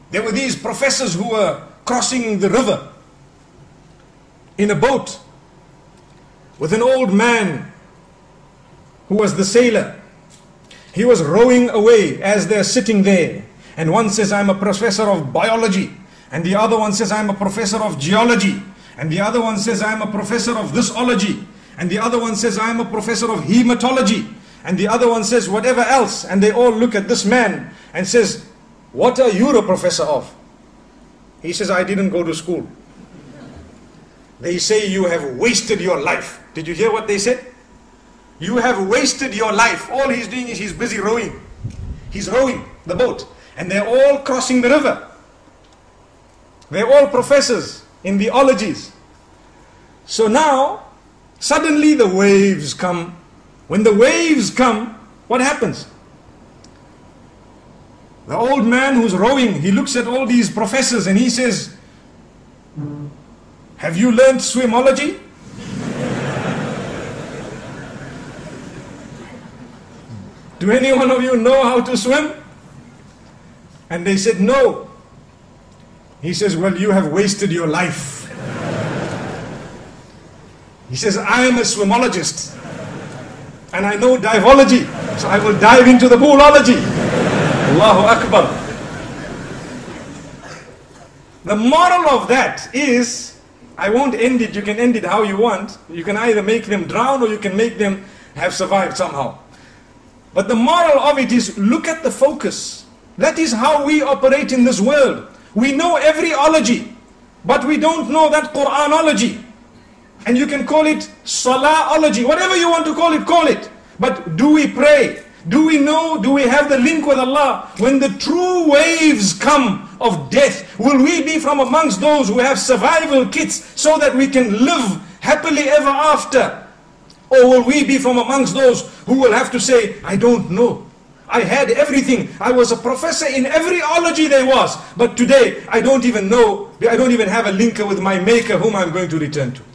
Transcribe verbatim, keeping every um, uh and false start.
There were these professors who were crossing the river in a boat with an old man who was the sailor. He was rowing away as they're sitting there. And one says, I'm a professor of biology. And the other one says, I'm a professor of geology. And the other one says, I'm a professor of thisology. And the other one says, I'm a professor of hematology. And the other one says, whatever else. And they all look at this man and says, what are you a professor of? He says, I didn't go to school. They say, you have wasted your life. Did you hear what they said? You have wasted your life. All he's doing is he's busy rowing. He's rowing the boat. And they're all crossing the river. They're all professors in the ologies. So now, suddenly the waves come. When the waves come, what happens? The old man who's rowing, he looks at all these professors and he says, have you learned swimology? Do any one of you know how to swim? And they said, no. He says, well, you have wasted your life. He says, I am a swimologist. And I know divology. So I will dive into the poolology. Allahu Akbar. The moral of that is, I won't end it, you can end it how you want. You can either make them drown or you can make them have survived somehow. But the moral of it is, look at the focus. That is how we operate in this world. We know every ology, but we don't know that Qur'anology. And you can call it Salahology, whatever you want to call it, call it. But do we pray? Do we know, do we have the link with Allah? When the true waves come of death, will we be from amongst those who have survival kits so that we can live happily ever after? Or will we be from amongst those who will have to say, I don't know. I had everything. I was a professor in every ology there was. But today, I don't even know, I don't even have a linker with my maker whom I'm going to return to.